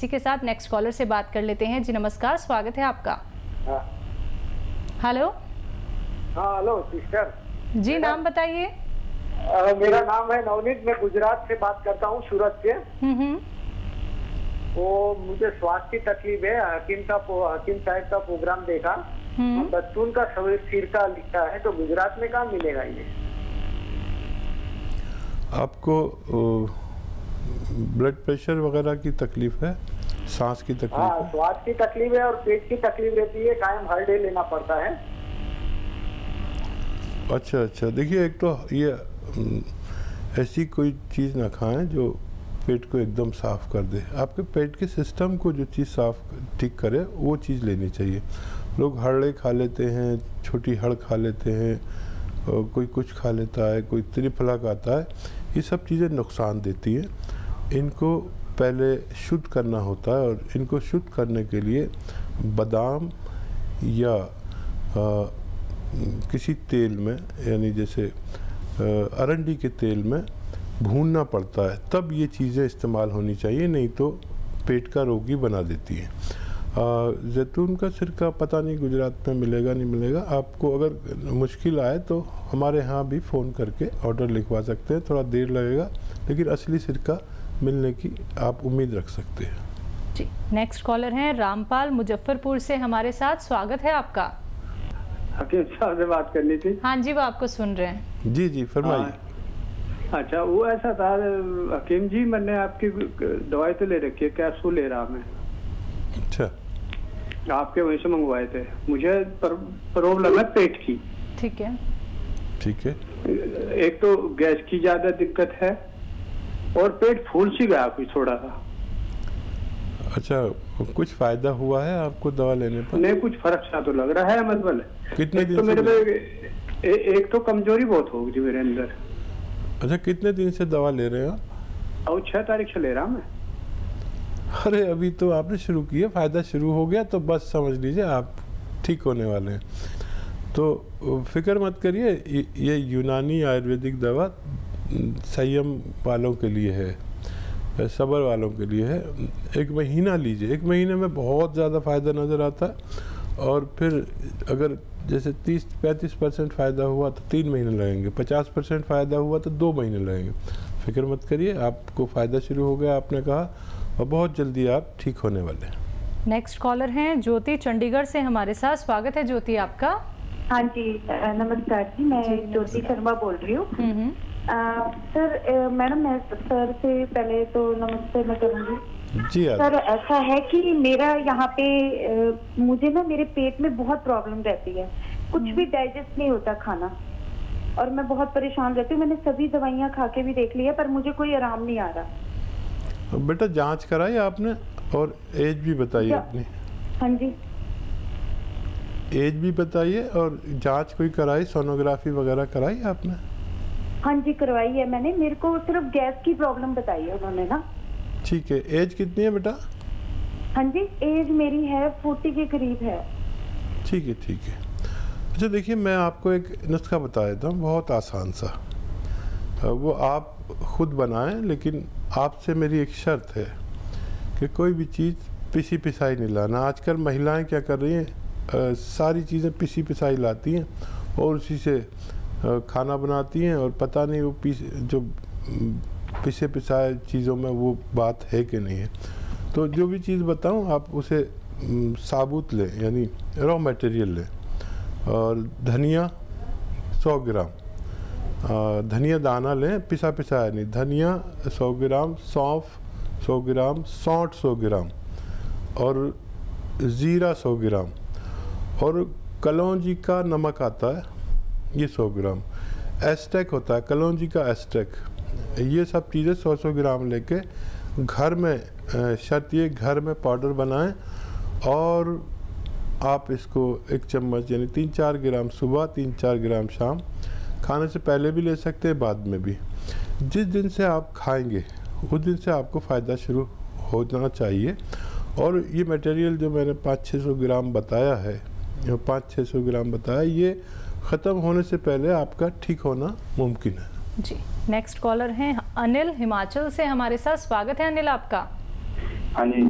इसी के साथ नेक्स्ट कॉलर से बात कर लेते हैं। जी नमस्कार, स्वागत है आपका। हेलो। हाँ हेलो सिस्टर जी, नाम बताइए। मेरा नाम है नवनीत, मैं गुजरात से बात करता हूँ, सूरत से। वो मुझे स्वास्थ्य की तकलीफ है। हकीम साहब का प्रोग्राम देखा, बच्चों का सिर का लिखा है, तो गुजरात में कहाँ मिलेगा ये? आपको ब्लड प्रेशर वगैरह की तकलीफ है, सांस की तकलीफ है? हाँ, श्वास की तकलीफ है और पेट की तकलीफ रहती है, कायम हर डे लेना पड़ता है। अच्छा, देखिए, एक तो ये ऐसी कोई चीज़ ना खाएं जो पेट को एकदम साफ़ कर दे। आपके पेट के सिस्टम को जो चीज़ ठीक करे वो चीज़ लेनी चाहिए। लोग हड़े खा लेते हैं, छोटी हड़ खा लेते हैं, कोई कुछ खा लेता है, कोई त्रिफला खाता है। ये सब चीज़ें नुकसान देती हैं। इनको पहले शुद्ध करना होता है और इनको शुद्ध करने के लिए बादाम या किसी तेल में, यानी जैसे अरंडी के तेल में भूनना पड़ता है, तब ये चीज़ें इस्तेमाल होनी चाहिए, नहीं तो पेट का रोगी बना देती है। जैतून का सिरका पता नहीं गुजरात में मिलेगा नहीं मिलेगा। आपको अगर मुश्किल आए तो हमारे यहाँ भी फ़ोन करके ऑर्डर लिखवा सकते हैं, थोड़ा देर लगेगा, लेकिन असली सिरका मिलने की आप उम्मीद रख सकते हैं। जी, नेक्स्ट कॉलर हैं रामपाल मुजफ्फरपुर से हमारे साथ। स्वागत है आपका। हकीम साहब से बात करनी थी। हाँ जी, वो आपको सुन रहे हैं। जी फरमाइए। अच्छा, वो ऐसा था हकीम जी, मैंने आपकी दवाई तो ले रखी है, कैप्सूल ले रहा मैं। अच्छा, आपके वहीं से मंगवाए थे। मुझे प्रॉब्लम है पेट की। ठीक है। एक तो गैस की ज्यादा दिक्कत है और पेट फूल सी गया कुछ थोड़ा सा। अच्छा, कुछ फायदा हुआ है आपको दवा लेने पर? नहीं, कुछ फर्क सा तो लग रहा है। मतलब कितने दिन तो मेरे में एक तो कमजोरी बहुत होगी मेरे अंदर। अच्छा, कितने दिन से दवा ले रहे हो? और 6 तारीख से ले रहा मैं। अरे अभी तो आपने शुरू किया, फायदा शुरू हो गया तो बस समझ लीजिए आप ठीक होने वाले हैं। तो फिक्र मत करिए, ये यूनानी आयुर्वेदिक दवा संयम वालों के लिए है, सब्र वालों के लिए है। 1 महीना लीजिए, 1 महीने में बहुत ज़्यादा फ़ायदा नज़र आता है। और फिर अगर जैसे 30-35% फ़ायदा हुआ तो 3 महीने लगेंगे, 50% फ़ायदा हुआ तो 2 महीने लगेंगे। फिक्र मत करिए, आपको फ़ायदा शुरू हो गया आपने कहा, और बहुत जल्दी आप ठीक होने वाले हैं। नेक्स्ट कॉलर हैं ज्योति चंडीगढ़ से हमारे साथ। स्वागत है ज्योति आपका। हाँ जी, नमस्कार जी, मैं ज्योति शर्मा बोल रही हूँ। सर, मैडम मैं सर से पहले तो नमस्ते मैं करूँगी। जी सर, ऐसा है कि मेरा यहाँ पे मुझे ना मेरे पेट में बहुत प्रॉब्लम रहती है, कुछ भी डाइजेस्ट नहीं होता खाना, और मैं बहुत परेशान रहती हूँ। मैंने सभी दवाइयाँ खा के भी देख ली है, पर मुझे कोई आराम नहीं आ रहा। बेटा, जांच कराई आपने और एज भी बताइए अपनी? हाँ जी, एज भी बताइए और जांच कोई कराई, सोनोग्राफी वगैरह कराई आपने? हाँ जी, करवाई है मैंने। मेरे को सिर्फ गैस की प्रॉब्लम बताई है उन्होंने ना। ठीक है, एज कितनी है बेटा? हाँ जी, एज मेरी है 40 के करीब है। ठीक है। अच्छा देखिए, मैं आपको एक नुस्खा बता देता हूँ, बहुत आसान सा। वो आप खुद बनाएं, लेकिन आपसे मेरी एक शर्त है कि कोई भी चीज़ पिसी पिसाई नहीं लाना। आजकल महिलाएं क्या कर रही हैं, सारी चीज़ें पिसी पिसाई लाती हैं और उसी से खाना बनाती हैं, और पता नहीं वो जो पिसे पिसाए चीज़ों में वो बात है कि नहीं है। तो जो भी चीज़ बताऊं आप उसे साबुत लें, यानी रॉ मटेरियल लें। और धनिया 100 ग्राम, धनिया दाना लें, पिसा पिसाया नहीं, धनिया 100 ग्राम, सौंफ 100 ग्राम, सौंठ 100 ग्राम, और ज़ीरा 100 ग्राम, और कलौंजी का नमक आता है ये 100 ग्राम, एस्टेक होता है कलौंजी का एस्टेक। ये सब चीज़ें 100 ग्राम लेके घर में, शर्त ये घर में पाउडर बनाएं, और आप इसको 1 चम्मच यानी 3-4 ग्राम सुबह, 3-4 ग्राम शाम, खाने से पहले भी ले सकते हैं, बाद में भी। जिस दिन से आप खाएंगे उस दिन से आपको फ़ायदा शुरू होना चाहिए। और ये मटेरियल जो मैंने 500-600 ग्राम बताया है, 500-600 ग्राम बताया, ये ख़त्म होने से पहले आपका ठीक होना मुमकिन है। जी, नेक्स्ट कॉलर हैं अनिल हिमाचल से हमारे साथ। स्वागत है अनिल आपका। हाँ जी,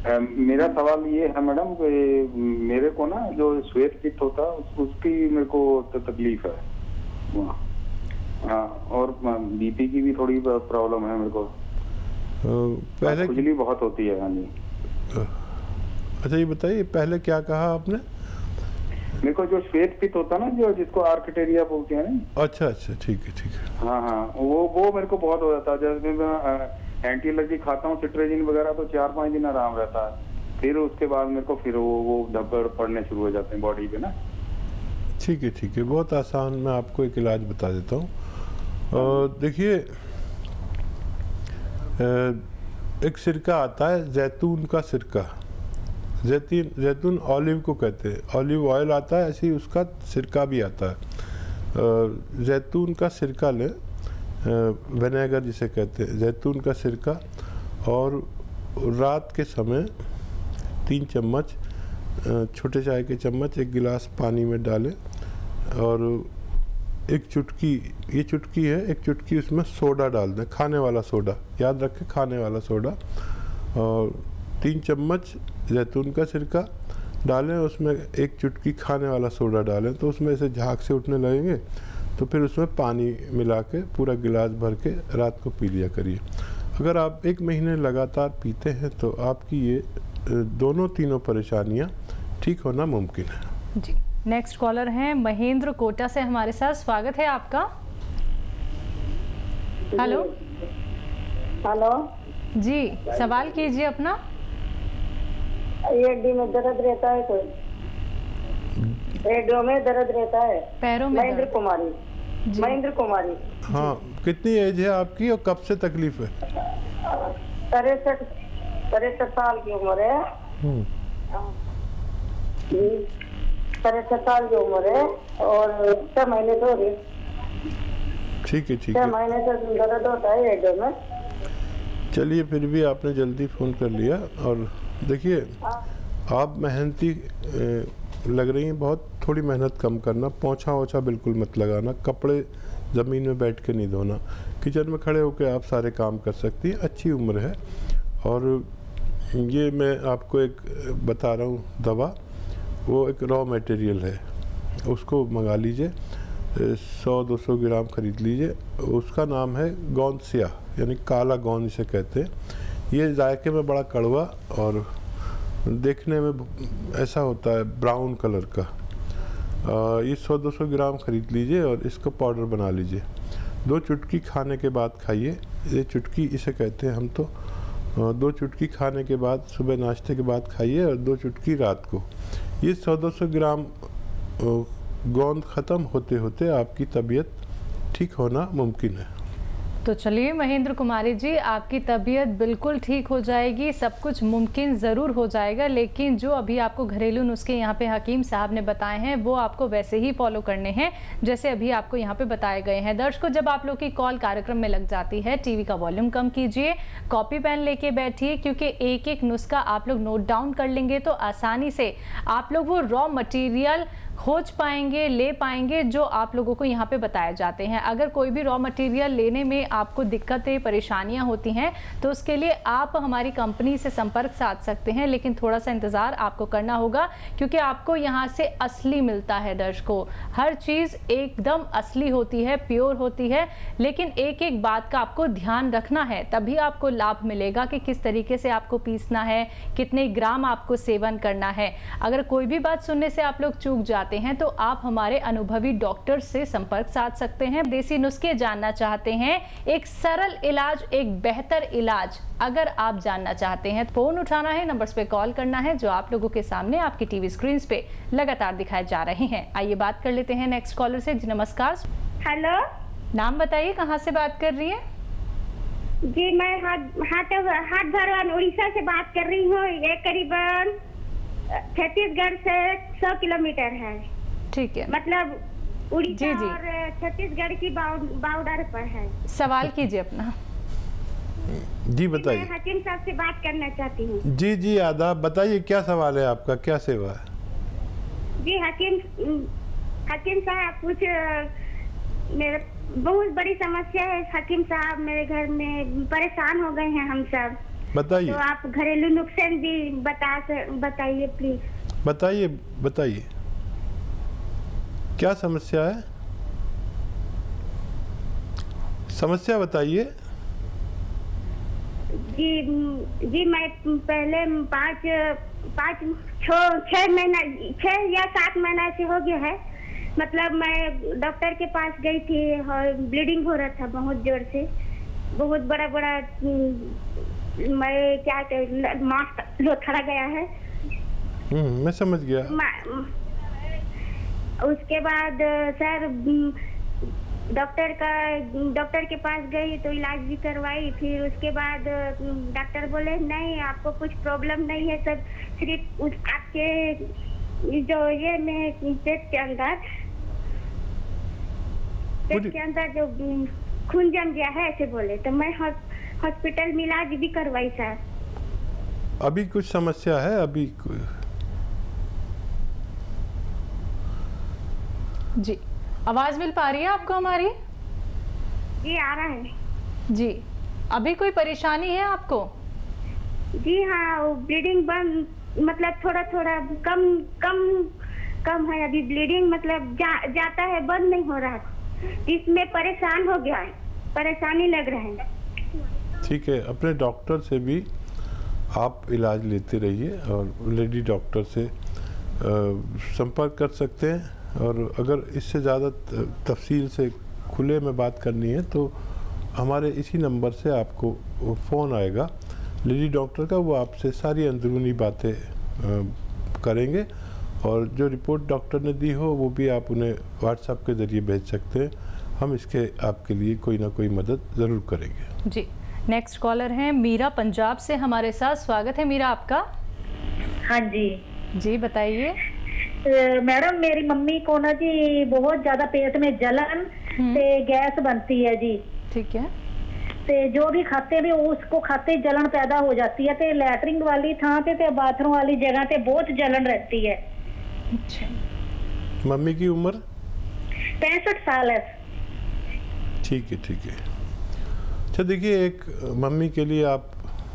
मेरा सवाल ये है मैडम कि मेरे को ना जो श्वेत पित्त होता है उसकी मेरे को तकलीफ है। हाँ, और बीपी की भी थोड़ी प्रॉब्लम है मेरे को। पहले खुजली बहुत होती है। हाँ जी। अच्छा ये बताइए, पहले क्या कहा आपने? मेरे को जो श्वेत पित्त होता है ना, जो जिसको आर्किटेरिया बोलते हैं ना। अच्छा अच्छा, ठीक है ठीक है। हाँ हाँ, वो मेरे को बहुत हो जाता है। जैसे मैं एंटी एलर्जी खाता हूँ, सिट्रेजिन वगैरह, तो 4-5 दिन आराम रहता है। फिर उसके बाद मेरे को फिर वो धब्बड़ पड़ने शुरू हो जाते हैं बॉडी पे ना। ठीक है ठीक है, बहुत आसान, मैं आपको एक इलाज बता देता हूँ। देखिए, एक सिरका आता है, जैतून का सिरका। जैतून ऑलिव को कहते हैं, ऑलिव ऑयल आता है, ऐसे ही उसका सिरका भी आता है। जैतून का सिरका लें, विनेगर जिसे कहते हैं, जैतून का सिरका, और रात के समय 3 चम्मच छोटे चाय के चम्मच 1 गिलास पानी में डालें, और एक चुटकी, ये चुटकी है, एक चुटकी उसमें सोडा डाल दें, खाने वाला सोडा, याद रखें खाने वाला सोडा। और 3 चम्मच जैतून का सिरका डालें, उसमें 1 चुटकी खाने वाला सोडा डालें, तो उसमें ऐसे झाग से उठने लगेंगे। तो फिर उसमें पानी मिला के पूरा गिलास भर के रात को पी लिया करिए। अगर आप 1 महीने लगातार पीते हैं तो आपकी ये दोनों तीनों परेशानियां ठीक होना मुमकिन है। जी, नेक्स्ट कॉलर हैं महेंद्र कोटा से हमारे साथ, स्वागत है आपका। हेलो हेलो जी, सवाल कीजिए अपना। हड्डी में दर्द रहता है, कोई पेड़ों में दर्द रहता है, पैरों में। महेंद्र कुमारी। महेंद्र कुमारी। हाँ, कितनी एज है आपकी और कब से तकलीफ है? 63 साल की उम्र है। 63 साल की उम्र है, और 6 महीने से हो रही। ठीक है ठीक 6 है, महीने से दर्द होता है हेडों में। चलिए, फिर भी आपने जल्दी फ़ोन कर लिया। और देखिए, आप मेहनती लग रही हैं बहुत, थोड़ी मेहनत कम करना, पोंछा ओछा बिल्कुल मत लगाना, कपड़े ज़मीन में बैठ के नहीं धोना, किचन में खड़े होकर आप सारे काम कर सकती हैं, अच्छी उम्र है। और ये मैं आपको एक बता रहा हूँ दवा, वो एक रॉ मटेरियल है, उसको मंगा लीजिए, 100-200 ग्राम ख़रीद लीजिए। उसका नाम है गौंसिया, यानी काला गौंद इसे कहते हैं। ये जायके में बड़ा कड़वा और देखने में ऐसा होता है ब्राउन कलर का। ये 100-200 ग्राम ख़रीद लीजिए और इसको पाउडर बना लीजिए। 2 चुटकी खाने के बाद खाइए, ये चुटकी इसे कहते हैं हम तो। 2 चुटकी खाने के बाद, सुबह नाश्ते के बाद खाइए, और 2 चुटकी रात को। ये 100-200 ग्राम गोंद ख़त्म होते होते आपकी तबीयत ठीक होना मुमकिन है। तो चलिए महेंद्र कुमारी जी, आपकी तबीयत बिल्कुल ठीक हो जाएगी, सब कुछ मुमकिन ज़रूर हो जाएगा। लेकिन जो अभी आपको घरेलू नुस्खे यहाँ पे हकीम साहब ने बताए हैं, वो आपको वैसे ही फॉलो करने हैं जैसे अभी आपको यहाँ पे बताए गए हैं। दर्शकों, जब आप लोग की कॉल कार्यक्रम में लग जाती है, टीवी का वॉल्यूम कम कीजिए, कॉपी पेन लेके बैठिए, क्योंकि एक एक नुस्खा आप लोग नोट डाउन कर लेंगे तो आसानी से आप लोग वो रॉ मटीरियल खोज पाएंगे, ले पाएंगे जो आप लोगों को यहाँ पे बताए जाते हैं। अगर कोई भी रॉ मटेरियल लेने में आपको दिक्कतें, परेशानियाँ होती हैं, तो उसके लिए आप हमारी कंपनी से संपर्क साध सकते हैं, लेकिन थोड़ा सा इंतज़ार आपको करना होगा, क्योंकि आपको यहाँ से असली मिलता है। दर्शकों, हर चीज़ एकदम असली होती है, प्योर होती है, लेकिन एक एक बात का आपको ध्यान रखना है, तभी आपको लाभ मिलेगा कि किस तरीके से आपको पीसना है, कितने ग्राम आपको सेवन करना है। अगर कोई भी बात सुनने से आप लोग चूक जाते हैं तो आप हमारे अनुभवी डॉक्टर से संपर्क साध सकते हैं। देसी नुस्खे जानना चाहते हैं, एक सरल इलाज, एक बेहतर इलाज अगर आप जानना चाहते हैं, फोन उठाना है, नंबर्स पे कॉल करना है जो आप लोगों के सामने आपकी टीवी स्क्रीन पे लगातार दिखाए जा रहे हैं। आइए बात कर लेते हैं नेक्स्ट कॉलर से। जी नमस्कार। हेलो, नाम बताइए, कहाँ से बात कर रही है? जी मैं हाट भरवान उड़ीसा से बात कर रही हूँ। ये करीबन छत्तीसगढ़ से 100 किलोमीटर है। ठीक है, मतलब उड़ीसा और छत्तीसगढ़ की बॉर्डर पर है। सवाल कीजिए अपना। जी बताइए। मैं हकीम साहब से बात करना चाहती हूँ। जी जी आदाब, बताइए क्या सवाल है आपका, क्या सेवा है? जी हकीम साहब, कुछ मेरे बहुत बड़ी समस्या है हकीम साहब। मेरे घर में परेशान हो गए हैं हम सब। बताइए। तो आप घरेलू नुस्खे भी बताइए प्लीज। बताइए बताइए, क्या समस्या है? समस्या बताइए। जी मैं पहले 6 या 7 महीना से हो गया है। मतलब मैं डॉक्टर के पास गई थी और ब्लीडिंग हो रहा था बहुत जोर से, बहुत बड़ा बड़ा, मैं क्या मांस लोथड़ा गया है। मैं समझ गया। उसके बाद सर डॉक्टर के पास गई तो इलाज भी करवाई। फिर उसके बाद डॉक्टर बोले नहीं आपको कुछ प्रॉब्लम नहीं है, सब सिर्फ आपके जो ये में पेट के अंदर जो खून जम गया है ऐसे बोले। तो मैं हॉस्पिटल में इलाज भी करवाई सर। अभी कुछ समस्या है? अभी जी आवाज मिल पा रही है आपको हमारी? जी आ रहा है जी। अभी कोई परेशानी है आपको? जी हाँ, ब्लीडिंग बंद, मतलब थोड़ा थोड़ा कम है अभी ब्लीडिंग, मतलब जाता है, बंद नहीं हो रहा। इसमें परेशान हो गया है, परेशानी लग रहा है। ठीक है, अपने डॉक्टर से भी आप इलाज लेते रहिए और लेडी डॉक्टर से संपर्क कर सकते हैं। और अगर इससे ज़्यादा तफसील से खुले में बात करनी है तो हमारे इसी नंबर से आपको फ़ोन आएगा लेडी डॉक्टर का, वो आपसे सारी अंदरूनी बातें करेंगे और जो रिपोर्ट डॉक्टर ने दी हो वो भी आप उन्हें व्हाट्सएप के ज़रिए भेज सकते हैं। हम इसके आपके लिए कोई ना कोई मदद ज़रूर करेंगे। जी। नेक्स्ट कॉलर हैं मीरा पंजाब से हमारे साथ। स्वागत है मीरा आपका। हाँ जी जी बताइए। मैडम मेरी मम्मी को ना जी बहुत ज्यादा पेट में जलन से गैस बनती है जी। ठीक है। ते जो भी खाते भी उसको खाते जलन पैदा हो जाती है। ते लैटरिन वाली थां ते बाथरूम वाली जगह ते बहुत जलन रहती है। अच्छा। मम्मी की उम्र 65 साल है। ठीक है ठीक है। अच्छा देखिए, एक मम्मी के लिए आप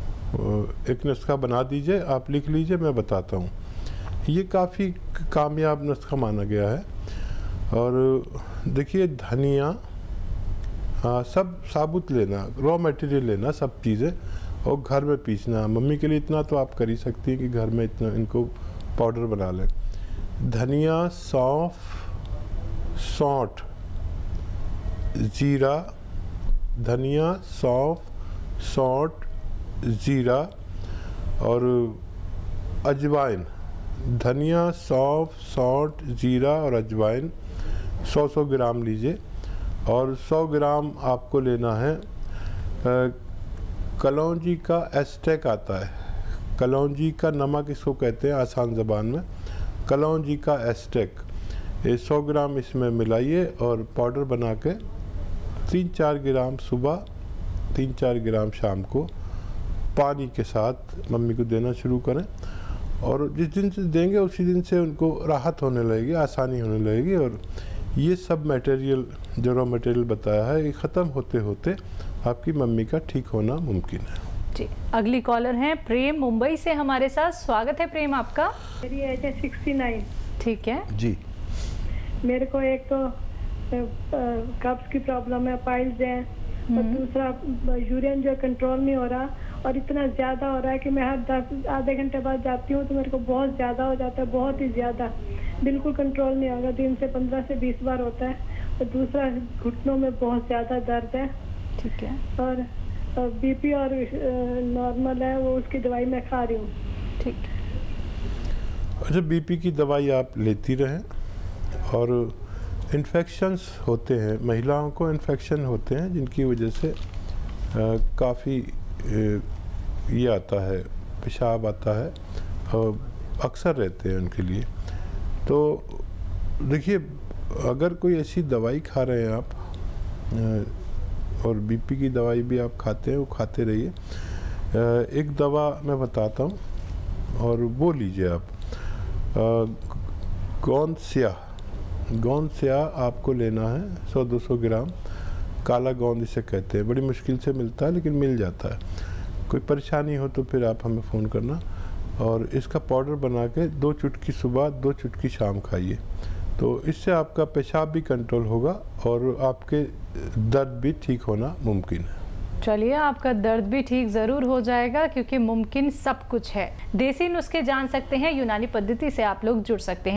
एक नुस्खा बना दीजिए, आप लिख लीजिए, मैं बताता हूँ। ये काफ़ी कामयाब नुस्खा माना गया है। और देखिए धनिया सब साबुत लेना, रॉ मटेरियल लेना, सब चीज़ें, और घर में पीसना। मम्मी के लिए इतना तो आप कर ही सकती हैं कि घर में इतना इनको पाउडर बना लें। धनिया, सौंफ, सौंठ, ज़ीरा, धनिया, सौंफ, सौंठ, ज़ीरा और अजवाइन। धनिया, सौंफ, सौंठ, ज़ीरा और अजवाइन 100 ग्राम लीजिए। और 100 ग्राम आपको लेना है कलौंजी का एस्टेक आता है, कलौंजी का नमक इसको कहते हैं आसान ज़बान में, कलौंजी का एस्टेक। ये 100 ग्राम इसमें मिलाइए और पाउडर बना के 3-4 ग्राम सुबह, 3-4 ग्राम शाम को पानी के साथ मम्मी को देना शुरू करें। और जिस दिन से देंगे उसी दिन से उनको राहत होने लगेगी, आसानी होने लगेगी। और ये सब मटेरियल जो रॉ मटेरियल बताया है, ये ख़त्म होते होते आपकी मम्मी का ठीक होना मुमकिन है। जी। अगली कॉलर हैं प्रेम मुंबई से हमारे साथ। स्वागत है प्रेम आपका। मेरी एज है 69। ठीक है जी। मेरे को एक तो कब्ज की प्रॉब्लम है, पाइल्स है, और दूसरा यूरिन जो कंट्रोल नहीं हो रहा, और इतना ज़्यादा हो रहा है कि मैं हर आधे घंटे बाद जाती हूँ तो मेरे को बहुत ज़्यादा हो जाता है, बहुत ही ज़्यादा, बिल्कुल कंट्रोल नहीं होगा। दिन से 15 से 20 बार होता है। और दूसरा घुटनों में बहुत ज़्यादा दर्द है। ठीक है। और बीपी और नॉर्मल है, वो उसकी दवाई मैं खा रही हूँ। ठीक। अच्छा, बीपी की दवाई आप लेती रहें। और इन्फेक्शंस होते हैं, महिलाओं को इन्फेक्शन होते हैं जिनकी वजह से काफ़ी ये आता है, पेशाब आता है, और अक्सर रहते हैं उनके लिए। तो देखिए, अगर कोई ऐसी दवाई खा रहे हैं आप और बीपी की दवाई भी आप खाते हैं, वो खाते रहिए। एक दवा मैं बताता हूँ और वो लीजिए आप, गोंद स्याह आपको लेना है 100-200 ग्राम। काला गोंद इसे कहते हैं, बड़ी मुश्किल से मिलता है लेकिन मिल जाता है। कोई परेशानी हो तो फिर आप हमें फ़ोन करना। और इसका पाउडर बना के 2 चुटकी सुबह 2 चुटकी शाम खाइए, तो इससे आपका पेशाब भी कंट्रोल होगा और आपके दर्द भी ठीक होना मुमकिन है। चलिए, आपका दर्द भी ठीक ज़रूर हो जाएगा, क्योंकि मुमकिन सब कुछ है। देसी नुस्खे जान सकते हैं, यूनानी पद्धति से आप लोग जुड़ सकते हैं।